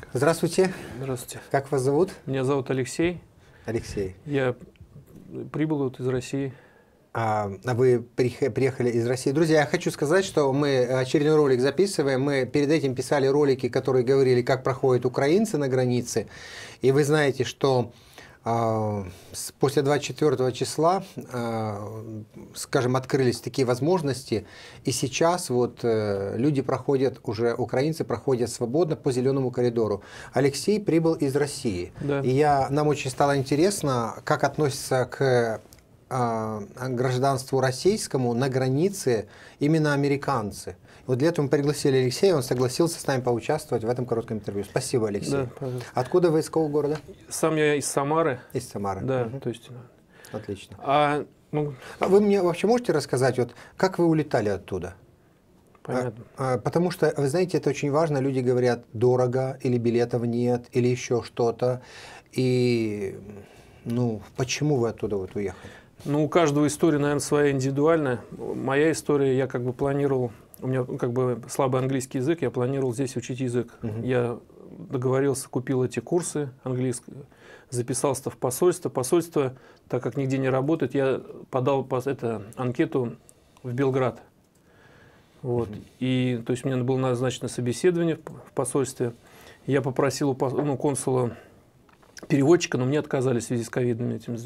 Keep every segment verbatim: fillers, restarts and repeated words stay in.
Здравствуйте. Здравствуйте. Как вас зовут? Меня зовут Алексей. Алексей. Я прибыл вот из России. А вы приехали из России. Друзья, я хочу сказать, что мы очередной ролик записываем. Мы перед этим писали ролики, которые говорили, как проходят украинцы на границе. И вы знаете, что э, после двадцать четвёртого числа, э, скажем, открылись такие возможности. И сейчас вот э, люди проходят, уже украинцы проходят свободно по зеленому коридору. Алексей прибыл из России. Да. И я, нам очень стало интересно, как относится к гражданству российскому на границе именно американцы. Вот для этого мы пригласили Алексея, он согласился с нами поучаствовать в этом коротком интервью. Спасибо, Алексей. Да, пожалуйста. Откуда вы, из какого города? Сам я из Самары. Из Самары. Да, угу. то есть. Отлично. А, ну, а вы мне вообще можете рассказать, вот, как вы улетали оттуда? Понятно. А, а, потому что, вы знаете, это очень важно. Люди говорят, дорого, или билетов нет, или еще что-то. И, ну, почему вы оттуда вот уехали? Ну, у каждого история, наверное, своя индивидуальная. Моя история, я как бы планировал, у меня как бы слабый английский язык, я планировал здесь учить язык. Uh-huh. Я договорился, купил эти курсы английского, записался в посольство. Посольство, так как нигде не работает, я подал это, анкету в Белград. Вот. Uh-huh. И, то есть, мне было назначено собеседование в посольстве. Я попросил у ну, консула переводчика, но мне отказали в связи с ковидными этим.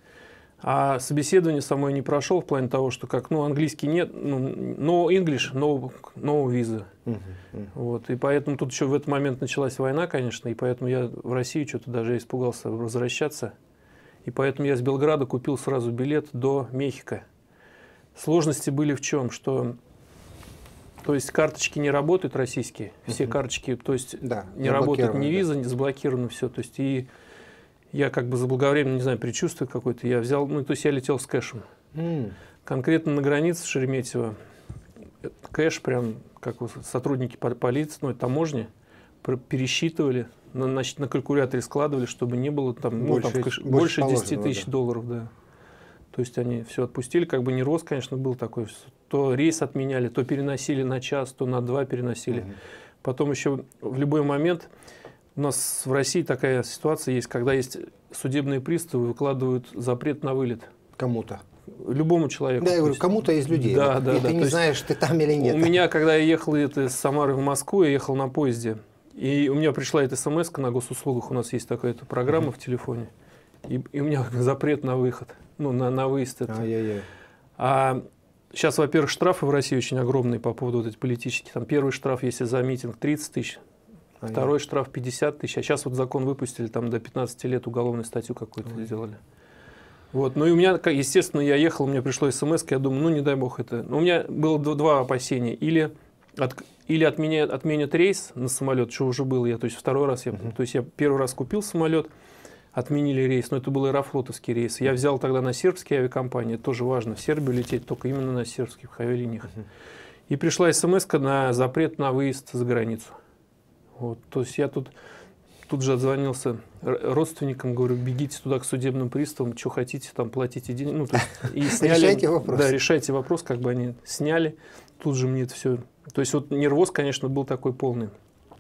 А собеседование само я не прошел в плане того, что как, ну, английский нет, ну, no English, no, no visa. Uh-huh, uh-huh. Вот, и поэтому тут еще в этот момент началась война, конечно, и поэтому я в Россию что-то даже испугался возвращаться. И поэтому я с Белграда купил сразу билет до Мехико. Сложности были в чем? Что, то есть, карточки не работают российские, все uh-huh. карточки, то есть, да, не работают ни виза, да. не заблокировано все, то есть, и я как бы заблаговременно, не знаю, предчувствие какое-то, я взял, ну, то есть я летел с кэшем. Mm. Конкретно на границе Шереметьево кэш прям, как сотрудники полиции, ну, таможни, пересчитывали, на, значит, на калькуляторе складывали, чтобы не было там, ну, больше, там кэш, больше, больше десяти тысяч да. долларов, да. То есть они все отпустили, как бы не рост, конечно, был такой. То рейс отменяли, то переносили на час, то на два переносили. Mm-hmm. Потом еще в любой момент... У нас в России такая ситуация есть, когда есть судебные приставы, выкладывают запрет на вылет. Кому-то. Любому человеку. Да, я говорю, кому-то из людей. Да, да, и да. ты не знаешь, ты там или нет. У меня, когда я ехал это, из Самары в Москву, я ехал на поезде. И у меня пришла эта смс-ка на госуслугах, у нас есть такая программа uh-huh. в телефоне. И, и у меня запрет на выход, ну, на, на выезд. Это. А-я-я. А сейчас, во-первых, штрафы в России очень огромные по поводу вот этих политических. Там первый штраф, если за митинг, тридцать тысяч. Второй штраф пятьдесят тысяч, а сейчас вот закон выпустили, там до пятнадцати лет уголовную статью какую-то mm-hmm. сделали. Вот. Ну и у меня, естественно, я ехал, мне пришло смс, я думаю, ну не дай бог это. Но у меня было два опасения. Или, от, или отменят, отменят рейс на самолет, что уже было я, то есть второй раз, я, mm-hmm. то есть я первый раз купил самолет, отменили рейс, но это был аэрофлотовский рейс. Я взял тогда на сербские авиакомпании, это тоже важно, в Сербию лететь только именно на сербских авиалиниях. Mm-hmm. И пришла смс на запрет на выезд за границу. Вот, то есть я тут, тут же отзвонился родственникам, говорю, бегите туда к судебным приставам, что хотите, там платите деньги. Ну, то есть, и сняли, решайте вопрос. Да, решайте вопрос, как бы они сняли. Тут же мне это все. То есть вот нервоз, конечно, был такой полный.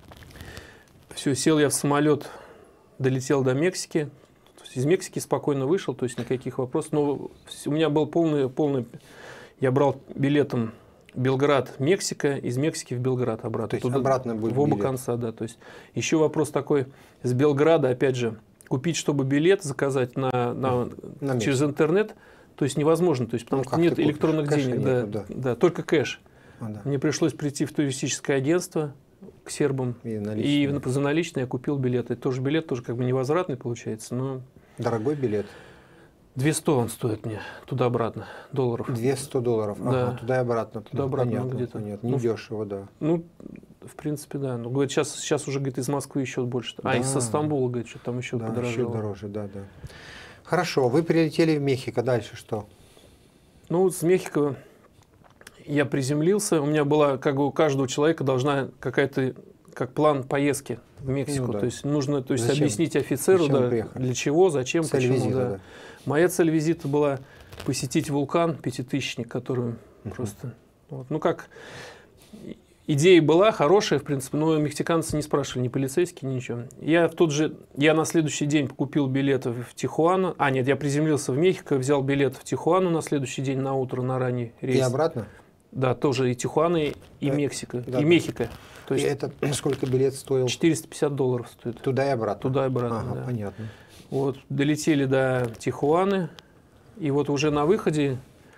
Все, сел я в самолет, долетел до Мексики. То есть из Мексики спокойно вышел, то есть никаких вопросов. Но у меня был полный, полный. Я брал билетом Белград, Мексика, из Мексики в Белград обратно. То есть туда, обратно будет в оба билет. конца, да. То есть еще вопрос такой, с Белграда, опять же, купить, чтобы билет заказать на, на, на через интернет, то есть невозможно, то есть, потому ну, что нет электронных денег, нету, да, да. Да, только кэш. А, да. Мне пришлось прийти в туристическое агентство к сербам, и, и за наличные я купил билет. Это тоже билет, тоже как бы невозвратный получается, но... Дорогой билет? двести он стоит мне, туда-обратно, долларов. двести долларов, да. Ага, туда и обратно. Туда-обратно ну, где-то. Нет, не ну, дешево, да. Ну, в принципе, да. Ну, говорит, сейчас, сейчас уже, говорит, из Москвы еще больше. Да. А из Стамбула, говорит, что там еще да, подорожало. еще дороже, да, да. Хорошо, вы прилетели в Мехико, дальше что? Ну, с Мехико я приземлился. У меня была, как бы у каждого человека должна какая-то, как план поездки в Мексику. Ну, да. То есть нужно то есть, зачем? объяснить офицеру, да, для чего, зачем, цель почему. Визита, да. Да. Моя цель визита была посетить вулкан пятитысячник, который uh-huh. просто... Вот, ну как... идея была хорошая, в принципе, но мексиканцы не спрашивали, ни полицейские, ничего. Я в тот же, я на следующий день купил билеты в Тихуану. А, нет, я приземлился в Мехико, взял билет в Тихуану на следующий день на утро, на ранний рейс. И обратно? Да, тоже и Тихуана, и да. Мексика, Да, и да. Мехико. То есть и это сколько билет стоил? четыреста пятьдесят долларов стоит. Туда и обратно? Туда и обратно, ага, да. Понятно. Вот, долетели до Тихуаны, и вот уже на выходе,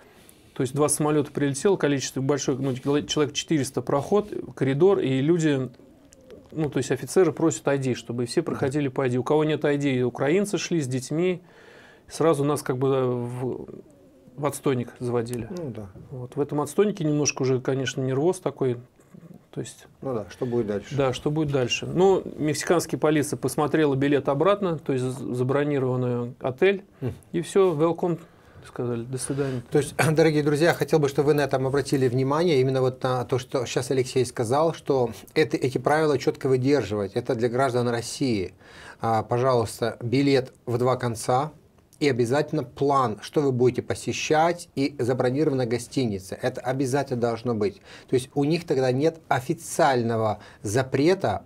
то есть два самолета прилетело, количество большое, ну, человек четыреста, проход, коридор, и люди, ну, то есть офицеры просят ай ди, чтобы все проходили по ай ди. У кого нет ай ди, украинцы шли с детьми, сразу нас как бы в, в отстойник заводили. Ну да. Вот, в этом отстойнике немножко уже, конечно, нервоз такой. То есть, ну да, что будет дальше? Да, что будет дальше. Ну, мексиканская полиция посмотрела билет обратно, то есть забронированный отель, mm. и все, welcome, сказали, до свидания. То есть, дорогие друзья, я хотел бы, чтобы вы на этом обратили внимание, именно вот на то, что сейчас Алексей сказал, что это, эти правила четко выдерживать, это для граждан России. А, пожалуйста, билет в два конца. И обязательно план, что вы будете посещать, и забронирована гостиница. Это обязательно должно быть. То есть у них тогда нет официального запрета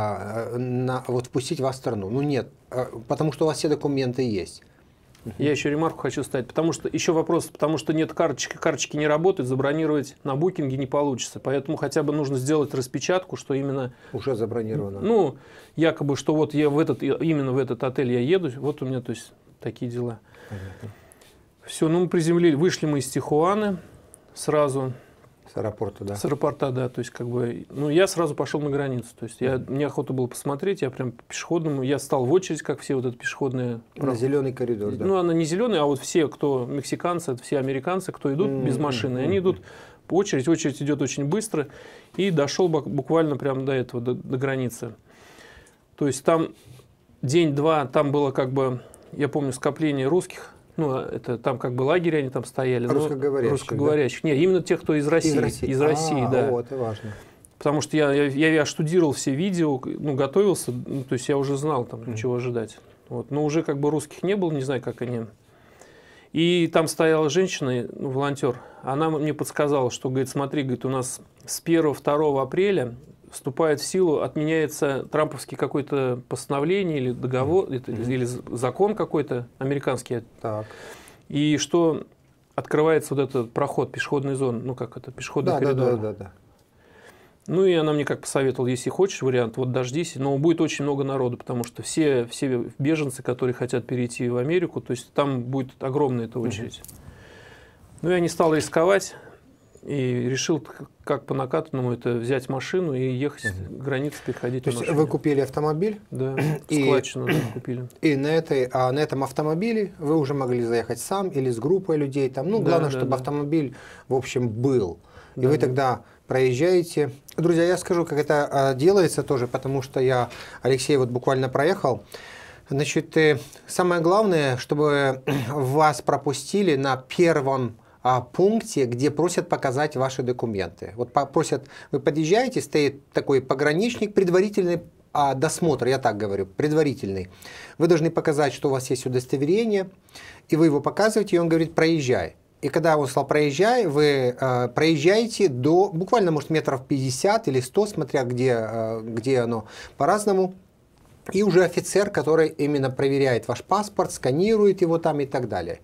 э, на вот впустить вас в страну. Ну нет, э, потому что у вас все документы есть. Я еще ремарку хочу ставить, потому что еще вопрос, потому что нет карточки, карточки не работают, забронировать на букинге не получится. Поэтому хотя бы нужно сделать распечатку, что именно... Уже забронировано. Ну, якобы, что вот я в этот, именно в этот отель я еду, вот у меня, то есть... Такие дела. Понятно. Все, ну мы приземлили, вышли мы из Тихуаны сразу. С аэропорта, да? С аэропорта, да. То есть, как бы, ну, я сразу пошел на границу. То есть, я, мне охота было посмотреть, я прям по пешеходному, я стал в очередь, как все вот это пешеходные. На зеленый коридор, да? Ну, она не зеленый, а вот все, кто мексиканцы, это все американцы, кто идут mm-hmm. без машины, они идут по очереди, очередь идет очень быстро, и дошел буквально прямо до этого, до, до границы. То есть, там день-два, там было как бы... Я помню скопление русских, ну, это там как бы лагеря, они там стояли. Русскоговорящих, русскоговорящих. Да? Нет, именно тех, кто из России. Из России, из России а, да. О, это важно. Потому что я, я, я штудировал все видео, ну, готовился, ну, то есть я уже знал, там, mm. чего ожидать. Вот. Но уже как бы русских не было, не знаю, как они. И там стояла женщина, ну, волонтер, она мне подсказала, что, говорит, смотри, говорит, у нас с первого-второго апреля вступает в силу, отменяется трамповский какое-то постановление или договор, mm-hmm. или закон какой-то американский. Так. И что открывается вот этот проход, пешеходной зоны, ну как это, пешеходный да, коридор. Да, да, да, да. Ну и она мне как посоветовала, если хочешь вариант, вот дождись, но будет очень много народу, потому что все, все беженцы, которые хотят перейти в Америку, то есть там будет огромная эта очередь. Mm-hmm. Ну я не стал рисковать. И решил, как по накатанному, это взять машину и ехать угу. границу, переходить. То есть вы купили автомобиль? Да, складчину да, купили. И на, этой, а на этом автомобиле вы уже могли заехать сам или с группой людей. Там, ну, да, главное, да, чтобы да. автомобиль, в общем, был. И да, вы да. тогда проезжаете. Друзья, я скажу, как это а, делается тоже, потому что я, Алексей, вот буквально проехал. Значит, э, самое главное, чтобы вас пропустили на первом пункте, где просят показать ваши документы. Вот просят, вы подъезжаете, стоит такой пограничник, предварительный а, досмотр, я так говорю, предварительный. Вы должны показать, что у вас есть удостоверение, и вы его показываете, и он говорит, проезжай. И когда он сказал, проезжай, вы э, проезжаете до, буквально, может, метров пятьдесят или сто, смотря где, э, где оно, по-разному. И уже офицер, который именно проверяет ваш паспорт, сканирует его там и так далее.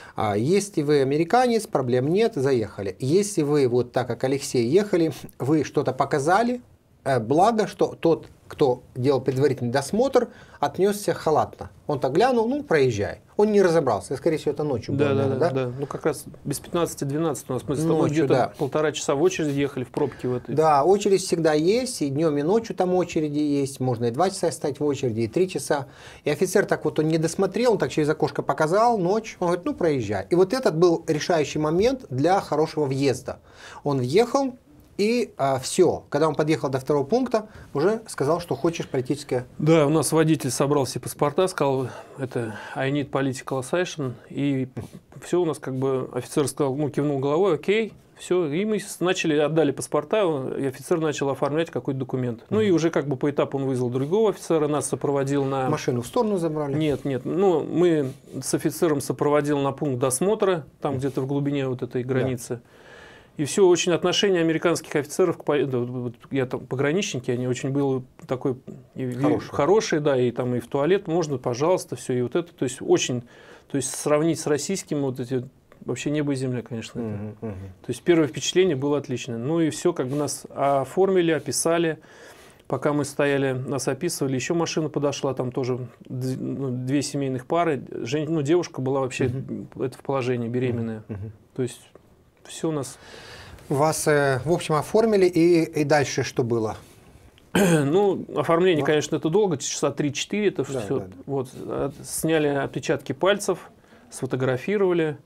Если вы американец, проблем нет, заехали. Если вы, вот так как Алексей, ехали, вы что-то показали, благо, что тот, кто делал предварительный досмотр, отнесся халатно. Он так глянул, ну, проезжай. Он не разобрался, скорее всего, это ночью да, было, да, наверное, да, да? Ну, как раз без пятнадцати двенадцати у нас мы с тобой где-то да. полтора часа в очередь ехали в пробке в этой. Да, очередь всегда есть, и днем, и ночью там очереди есть, можно и два часа стать в очереди, и три часа. И офицер так вот, он не досмотрел, он так через окошко показал, ночь, он говорит, ну, проезжай. И вот этот был решающий момент для хорошего въезда. Он въехал, и а, все. Когда он подъехал до второго пункта, уже сказал, что хочешь политическое. Да, у нас водитель собрал все паспорта, сказал, это I need political asylum, и все у нас как бы офицер сказал, ну, кивнул головой, окей, все, и мы начали, отдали паспорта, и офицер начал оформлять какой-то документ. Mm-hmm. Ну и уже как бы по этапу он вызвал другого офицера, нас сопроводил на... Машину в сторону забрали? Нет, нет, ну мы с офицером сопроводил на пункт досмотра, там mm-hmm. где-то в глубине вот этой границы. Yeah. И все, очень отношение американских офицеров, к, я там пограничники, они очень были такой хороший. хорошие, да, и там и в туалет можно, пожалуйста, все, и вот это, то есть очень, то есть сравнить с российским вот эти вообще небо и земля, конечно. Uh -huh, uh -huh. То есть первое впечатление было отличное. Ну и все, как бы нас оформили, описали. Пока мы стояли, нас описывали, еще машина подошла, там тоже две семейных пары. Жен... Ну, девушка была вообще uh -huh. это в положении, беременная. Uh -huh. То есть все у нас... Вас, э, в общем, оформили, и, и дальше что было? Ну, оформление, Но... конечно, это долго, часа три-четыре, это да, все. Да, да. Вот, сняли отпечатки пальцев, сфотографировали.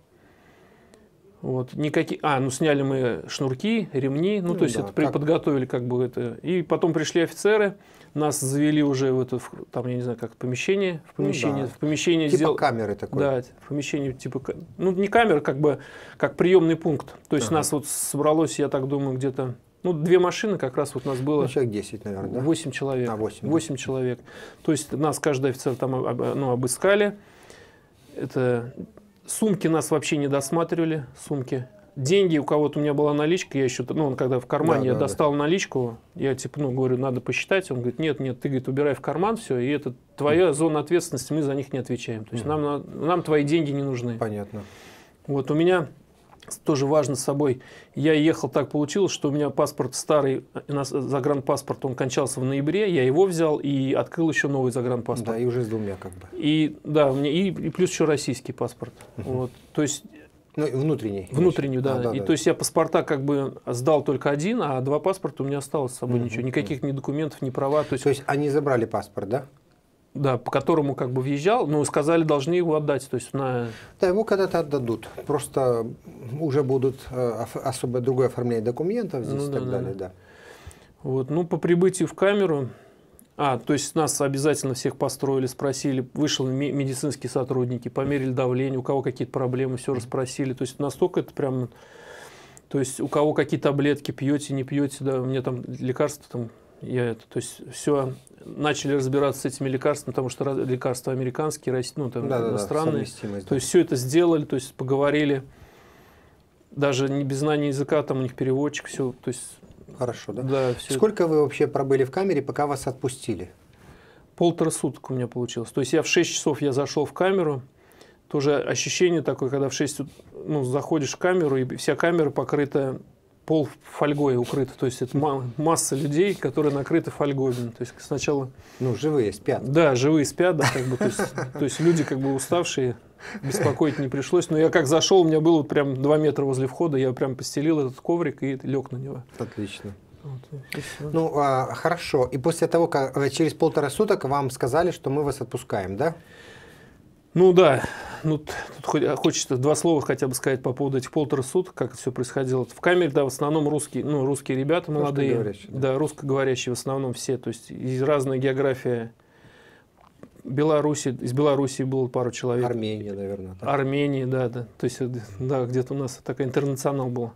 Вот, никакие, а, ну сняли мы шнурки, ремни, ну, ну то есть да, это как... подготовили как бы это. И потом пришли офицеры, нас завели уже в это, там, я не знаю, как помещение, в помещение, ну, да. в помещение типа сдел... камеры такой. Да, в помещении типа, ну не камера, как бы, как приемный пункт. То есть ага. нас вот собралось, я так думаю, где-то, ну две машины как раз вот у нас было. Ну, человек десять, наверное, да? восемь человек. А, восемь. восемь человек. То есть нас каждый офицер там ну, обыскали. Это... Сумки нас вообще не досматривали, сумки. Деньги, у кого-то у меня была наличка, я еще, ну, когда в кармане да, я да, достал да. наличку, я типа, ну, говорю, надо посчитать. Он говорит, нет, нет, ты, говорит, убирай в карман все, и это твоя зона ответственности, мы за них не отвечаем. То есть mm. нам, нам твои деньги не нужны. Понятно. Вот у меня тоже важно с собой. Я ехал, так получилось, что у меня паспорт старый, загранпаспорт, он кончался в ноябре, я его взял и открыл еще новый загранпаспорт. Да, и уже с двумя как бы. И, да, мне, и, и плюс еще российский паспорт. Угу. Вот, то есть... Ну, внутренний. Внутренний, да. А, да, и да. То есть я паспорта как бы сдал только один, а два паспорта у меня осталось с собой угу. ничего. Никаких ни документов, ни права. То есть, то есть они забрали паспорт, да? Да, по которому как бы въезжал, но сказали, должны его отдать. То есть на... Да, его когда-то отдадут. Просто уже будут э, особо другое оформление документов здесь ну, и так да, далее. Да. Да. Вот, ну, по прибытию в камеру, а, то есть нас обязательно всех построили, спросили, вышли медицинские сотрудники, померили давление, у кого какие-то проблемы, все расспросили. То есть настолько это прям, то есть у кого какие таблетки пьете, не пьете, да, у меня там лекарства там. Я это, то есть все начали разбираться с этими лекарствами, потому что лекарства американские, ну, там, да, иностранные. Да, да, то есть все это сделали, то есть поговорили, даже не без знания языка, там у них переводчик, все, то есть. Хорошо, да? Да. Сколько вы вообще пробыли в камере, пока вас отпустили? Полтора суток у меня получилось. То есть я в шесть часов я зашел в камеру, тоже ощущение такое, когда в шесть, ну, заходишь в камеру и вся камера покрыта. Пол фольгой укрыт, то есть это масса людей, которые накрыты фольгой. То есть сначала... Ну, живые спят. Да, живые спят, да, как бы, то есть, то есть люди как бы уставшие, беспокоить не пришлось. Но я как зашел, у меня было прям два метра возле входа, я прям постелил этот коврик и лег на него. Отлично. Вот, ну, а, хорошо. И после того, как через полтора суток вам сказали, что мы вас отпускаем, да? Ну да, ну, тут хочется два слова хотя бы сказать по поводу этих полутора суток, как это все происходило. В камере, да, в основном русские, ну, русские ребята молодые, русскоговорящие, да. да, русскоговорящие в основном все, то есть из разной географии. Беларуси, из Белоруссии было пару человек. Армения, наверное. Так. Армения, да, да, то есть, да, где-то у нас такой интернационал был.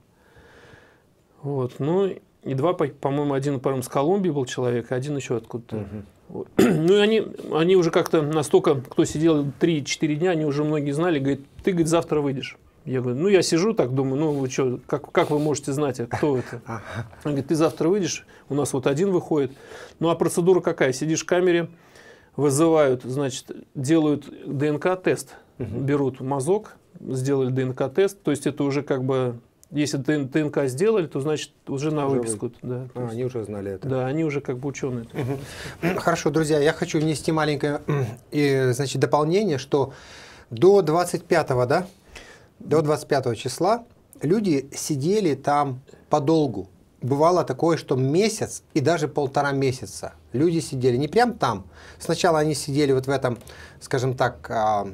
Вот, ну, и два, по-моему, один, по-моему, с Колумбии был человек, а один еще откуда-то. Угу. Ну и они, они уже как-то настолько, кто сидел три-четыре дня, они уже многие знали, говорит, ты, говорит, завтра выйдешь. Я говорю, ну я сижу так, думаю, ну вы что, как, как вы можете знать, кто это? Он говорит, ты завтра выйдешь, у нас вот один выходит. Ну а процедура какая? Сидишь в камере, вызывают, значит, делают ДНК-тест, угу. берут мазок, сделали ДНК-тест, то есть это уже как бы... Если ДНК сделали, то значит уже на уже выписку. Да, а, они уже знали это. Да, они уже как бы ученые. Угу. Хорошо, друзья, я хочу внести маленькое и, значит, дополнение, что до двадцать пятого, да, до двадцать пятого числа люди сидели там подолгу. Бывало такое, что месяц и даже полтора месяца люди сидели не прям там. Сначала они сидели вот в этом, скажем так,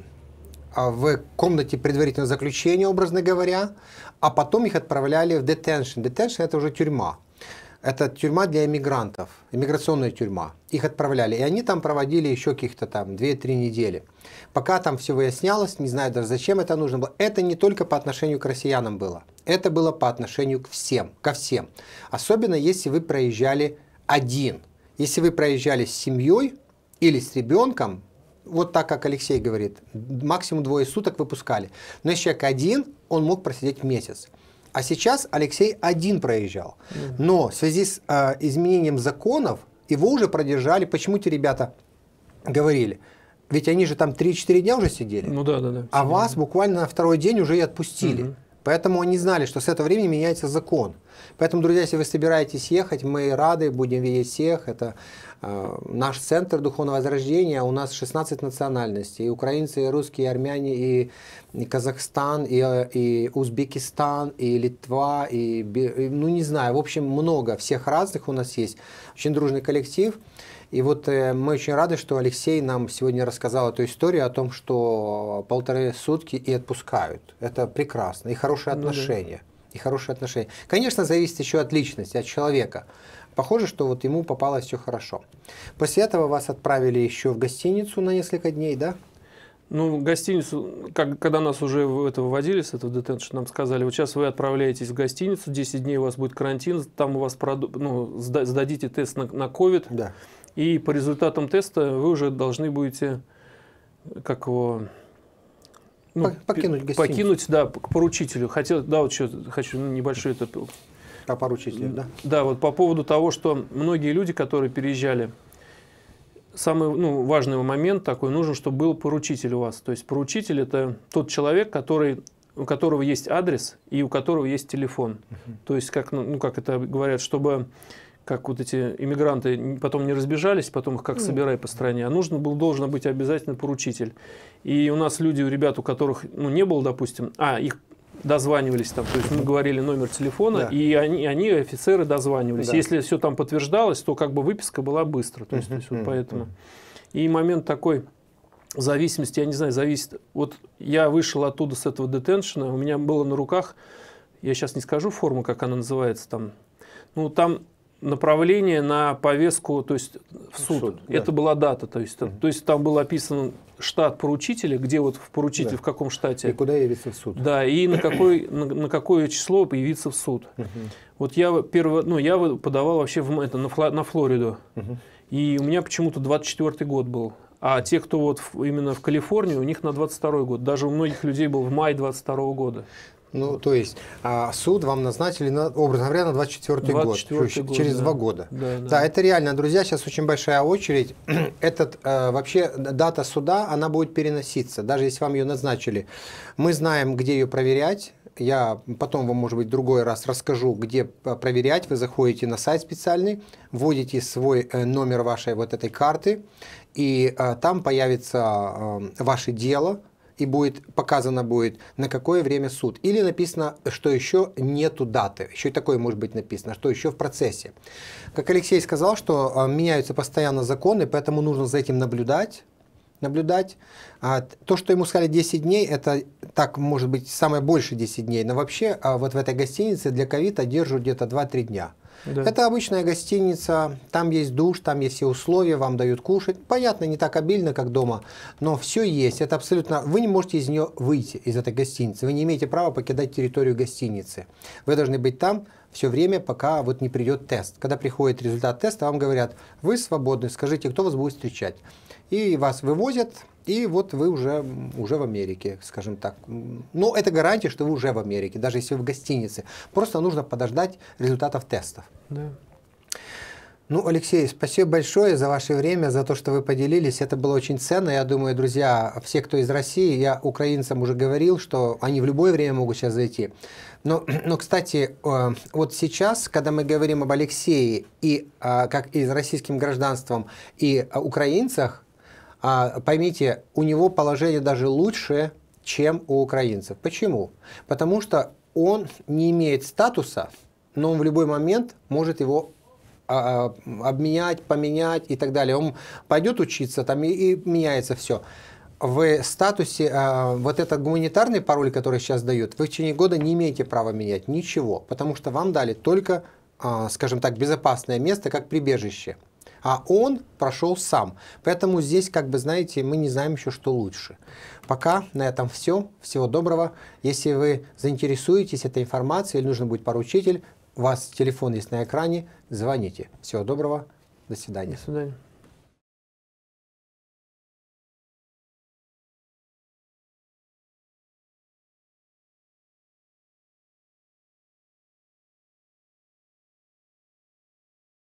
в комнате предварительного заключения, образно говоря, а потом их отправляли в детеншн. Детеншн – это уже тюрьма. Это тюрьма для иммигрантов, иммиграционная тюрьма. Их отправляли, и они там проводили еще каких-то там две-три недели. Пока там все выяснялось, не знаю даже зачем это нужно было. Это не только по отношению к россиянам было. Это было по отношению к всем, ко всем. Особенно если вы проезжали один. Если вы проезжали с семьей или с ребенком, вот так, как Алексей говорит, максимум двое суток выпускали. Но если человек один, он мог просидеть месяц. А сейчас Алексей один проезжал. Но в связи с э, изменением законов его уже продержали. Почему те ребята говорили? Ведь они же там три-четыре дня уже сидели. Ну да, да, да. А вас буквально на второй день уже и отпустили. Угу. Поэтому они знали, что с этого времени меняется закон. Поэтому, друзья, если вы собираетесь ехать, мы рады, будем видеть всех. Это э, наш центр духовного возрождения. У нас шестнадцать национальностей. И украинцы, и русские, и армяне, и, и Казахстан, и, и Узбекистан, и Литва, и, и, ну не знаю, в общем, много всех разных у нас есть. Очень дружный коллектив. И вот э, мы очень рады, что Алексей нам сегодня рассказал эту историю о том, что полторы сутки и отпускают. Это прекрасно. И хорошие отношения. Ну, да. И хорошие отношения. Конечно, зависит еще от личности, от человека. Похоже, что вот ему попалось все хорошо. После этого вас отправили еще в гостиницу на несколько дней, да? Ну, в гостиницу, как, когда нас уже в это выводили, с этого детеншн, нам сказали, вот сейчас вы отправляетесь в гостиницу, десять дней у вас будет карантин, там у вас проду... ну, сдадите тест на, на ковид. Да. И по результатам теста вы уже должны будете, как его, ну, покинуть гостиницу. Покинуть, да, к поручителю. Хотел, да, вот что хочу небольшой это. По поручителю, да? Да, вот по поводу того, что многие люди, которые переезжали, самый ну, важный момент такой, нужен, чтобы был поручитель у вас. То есть поручитель – это тот человек, который, у которого есть адрес и у которого есть телефон. Uh-huh. То есть, как, ну, как это говорят, чтобы как вот эти иммигранты потом не разбежались, потом их как uh-huh. собирай по стране, а нужно был, должен быть обязательно поручитель. И у нас люди, ребят, у которых ну, не было, допустим, а, их дозванивались там, то есть мы говорили номер телефона, да. и они, они, офицеры, дозванивались. Да. Если все там подтверждалось, то как бы выписка была быстро. То есть, uh-huh. то есть вот поэтому. И момент такой зависимости, я не знаю, зависит. Вот я вышел оттуда с этого детеншена, у меня было на руках, я сейчас не скажу форму, как она называется, там, ну там направление на повестку, то есть в суд. суд Это да. была дата, то есть, uh-huh. то есть там был описан штат поручителя, где вот в поручитель, да. в каком штате. И куда явиться в суд. Да, и на, какой, на, на какое число появиться в суд. Uh-huh. Вот я, перво, ну, я подавал вообще в, это, на, Фло, на Флориду. Uh-huh. И у меня почему-то двадцать четвёртый год был. А те, кто вот в, именно в Калифорнии, у них на двадцать второй год. Даже у многих людей был в мае двадцать второго года. Ну, то есть а, суд вам назначили, на, образно говоря, на двадцать четвёртый год, год, через да. два года. Да, да. да, это реально, друзья, сейчас очень большая очередь. Этот, а, вообще, дата суда, она будет переноситься, даже если вам ее назначили. Мы знаем, где ее проверять. Я потом вам, может быть, в другой раз расскажу, где проверять. Вы заходите на сайт специальный, вводите свой номер вашей вот этой карты, и а, там появится а, ваше дело, и будет показано будет, на какое время суд. Или написано, что еще нету даты. Еще и такое может быть написано, что еще в процессе. Как Алексей сказал, что а, меняются постоянно законы, поэтому нужно за этим наблюдать. наблюдать. А, то, что ему сказали десять дней, это так, может быть, самое больше десять дней. Но вообще а, вот в этой гостинице для ковида держат где-то два-три дня. Да. Это обычная гостиница, там есть душ, там есть все условия, вам дают кушать. Понятно, не так обильно, как дома, но все есть. Это абсолютно... Вы не можете из нее выйти, из этой гостиницы. Вы не имеете права покидать территорию гостиницы. Вы должны быть там все время, пока вот не придет тест. Когда приходит результат теста, вам говорят, вы свободны, скажите, кто вас будет встречать. И вас вывозят, и вот вы уже, уже в Америке, скажем так. Но это гарантия, что вы уже в Америке, даже если вы в гостинице. Просто нужно подождать результатов тестов. Да. Ну, Алексей, спасибо большое за ваше время, за то, что вы поделились. Это было очень ценно. Я думаю, друзья, все, кто из России, я украинцам уже говорил, что они в любое время могут сейчас зайти. Но, но кстати, вот сейчас, когда мы говорим об Алексее, и как и с российским гражданством, и о украинцах, поймите, у него положение даже лучше, чем у украинцев. Почему? Потому что он не имеет статуса, но он в любой момент может его обменять, поменять и так далее. Он пойдет учиться там и, и меняется все. В статусе, вот этот гуманитарный пароль, который сейчас дают, вы в течение года не имеете права менять ничего, потому что вам дали только, скажем так, безопасное место, как прибежище. А он прошел сам. Поэтому здесь, как бы, знаете, мы не знаем еще, что лучше. Пока на этом все. Всего доброго. Если вы заинтересуетесь этой информацией, или нужно будет поручитель, у вас телефон есть на экране, звоните. Всего доброго. До свидания. До свидания.